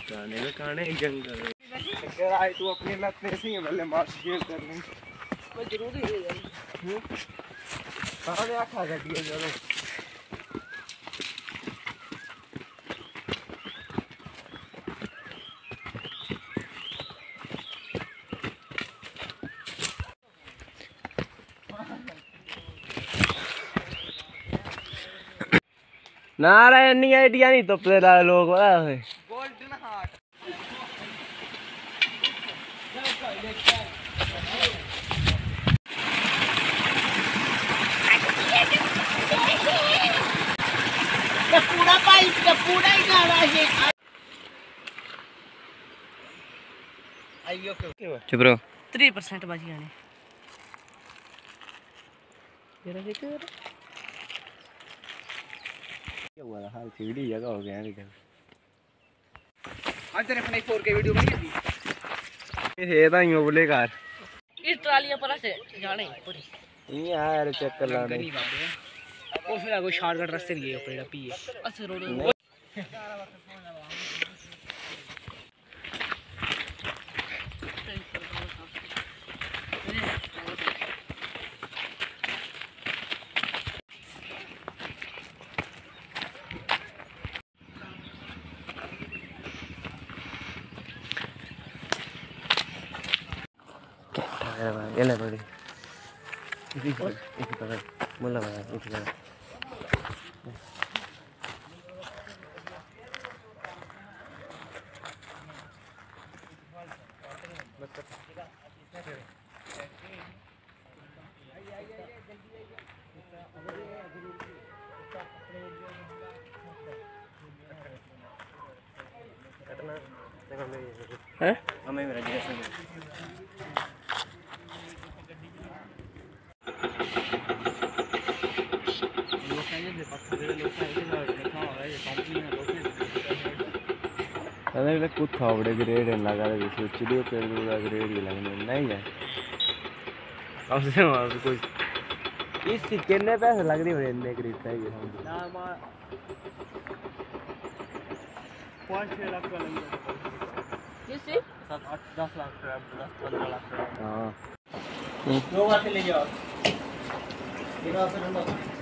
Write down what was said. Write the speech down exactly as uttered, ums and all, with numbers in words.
गाने में काने जंगल है आए तू अपनी लत से ही भले मार शेयर कर ले वो जरूरी है यार कहां ने आखा कर दिया चलो नारायण नहीं आइडिया नहीं तो पेला लोग वाला है गोल्डन हार्ट ये पूरा पाइप का पूरा ही जा रहा है आइयो क्यों चुप रहो तीस परसेंट बाजी आने तेरा देखो क्या हुआ था हाल सीढ़ी जगह हो गया इधर आज तेरे अपने फोर के वीडियो बनी थी ये था यूं बोले कार इस ट्रालियां पर से जाने पूरी ये यार चेक कर लाने नहीं बाबू और फिर कोई शॉर्टकट रास्ते लिए पड़ेगा पिए अच्छा रोड ये ले बड़ी इसी पर इसी पर मुल्ला बना इसी पर हैं हमें मेरा जैसा अरे कुछ था बड़े ग्रेड लगा रहे जैसे चिड़ियों पेड़ पूरा ग्रेड ही लगने नहीं है अब से वहाँ पे कोई इस कितने पैसे लग रही है इतने ग्रेड चाहिए ना मां पाँच छः लाख का लगेगा किससे सात आठ दस लाख का दस पंद्रह लाख का हाँ दो बार ले जाओ तेरा से नंबर